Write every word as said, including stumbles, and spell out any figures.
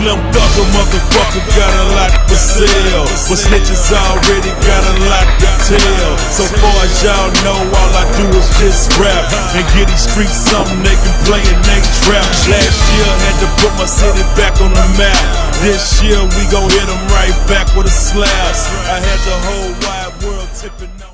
Slim Thugger, motherfucker, got a lot for sale, but snitches already got a lot to tell. So far as y'all know, all I do is just rap and get these streets something they can play and they trap. Last year had to put my city back on the map. This year we gon' hit them right back with a slap. I had the whole wide world tipping on.